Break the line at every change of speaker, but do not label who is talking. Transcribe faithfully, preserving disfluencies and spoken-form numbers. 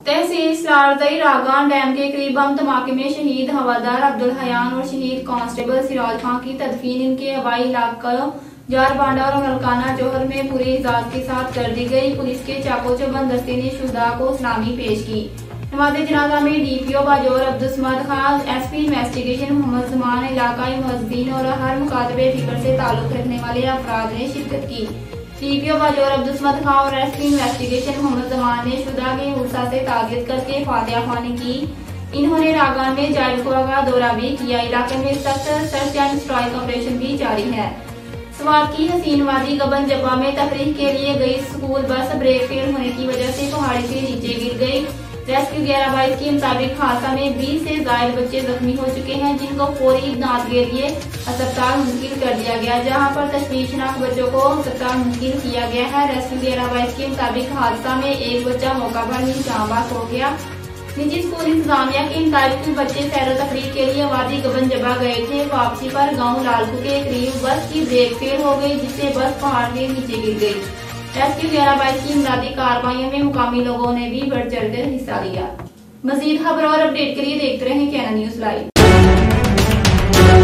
तहसील सलारदई रागान डैम के करीब बम धमाके में शहीद हवादार अब्दुल हयान और शहीद कांस्टेबल सिराज खान की तदफीन इनके हवाई इलाकों जारबांडा और मलकाना जोहर में पूरे इजाज के साथ कर दी गई। पुलिस के चाको चौबंद दस्ते ने शुदा को सलामी पेश की। नमाज़े जनाजा में DPO Bajaur Abdul Khan, SP investigation Mohammad Zaman, इलाकाई मुअज्जिन और हर मुकातबे फिक्र से ताल्लुक रखने वाले अफराद ने शिरकत की। डीपीओ बाजोर अब्दुल खान और एसपी इन्वेस्टिगेशन मोहम्मद जमान ने शुदा के उर्सा से ताज़ियत करके फातिहा ख्वानी की। इन्होंने रागान में जायलखुआ का दौरा भी किया। इलाके में सख्त सर्च एंड स्ट्राइक ऑपरेशन भी जारी है। स्वात की हसीन वादी गबन जब्बा में तफरीह के लिए गई स्कूल बस ब्रेक फेल होने की वजह से पहाड़ी से नीचे गिर गई। रेस्क्यू ग्यारह बाईस के मुताबिक हादसा में बीस से ज्यादा बच्चे जख्मी हो चुके हैं, जिनको फौरी इमदाद के लिए अस्पताल मुंतकिल कर दिया गया, जहां पर तशवीशनाक बच्चों को अस्पताल मुंतकिल किया गया है। रेस्क्यू ग्यारह बाईस के मुताबिक हादसा में एक बच्चा मौका पर ही जांबाज हो गया। निजी स्कूल इंतजामिया के मुताबिक बच्चे सैर तफरीह के लिए वादी गबन जबा गए थे। वापसी पर गाँव लालकू के करीब बस की ब्रेक फेल हो गई, जिससे बस पहाड़ के नीचे गिर गई। रेस्क्यू ग्यारह बाईस की इमदादी कार्रवाइयों में मुकामी लोगों ने भी बढ़ चढ़कर हिस्सा लिया। मजीद खबर और अपडेट के लिए देखते रहें कैनन न्यूज लाइव।